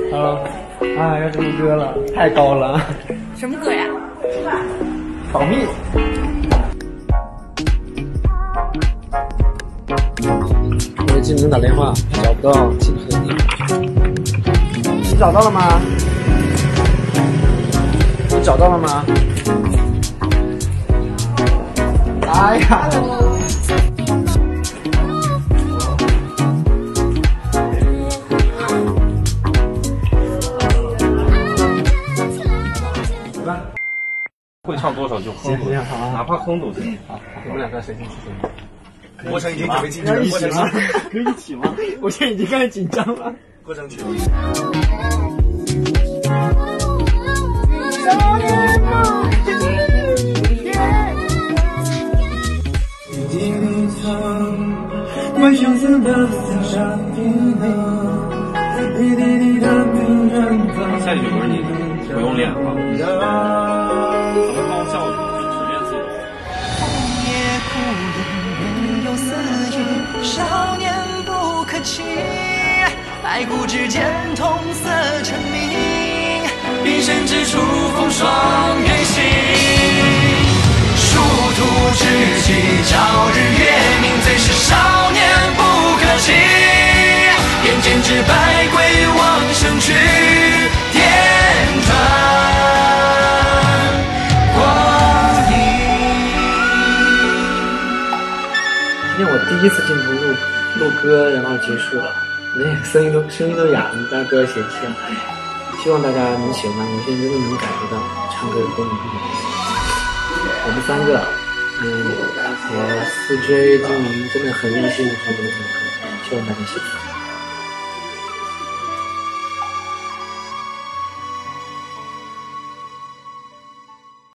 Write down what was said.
啊，要这么歌了，太高了。 什么歌呀？ 保密。我给竞争打电话，找不到竞争的地方。你找到了吗？你找到了吗？哎呀！ 会唱多少就哼多少，哪怕哼都行。 好，我们两个谁先出声？ 郭成已经准备进去了， 一起吗？可以一起吗？我现在已经开始紧张了。 郭成去。下一句不是你不用练哈。 少年不可欺，白骨之间同色成名，一生之处风霜远行。殊途知己，朝日月明，最是少年不可欺。眼见之百归往生去，颠转光阴。 今天我第一次进棚录歌，然后结束了，声音都哑了，大家不要嫌弃啊！希望大家能喜欢，我现在真的能感觉到唱歌有多么不容易。我们三个，我4J、金明真的很用心的唱这首歌，希望大家喜欢。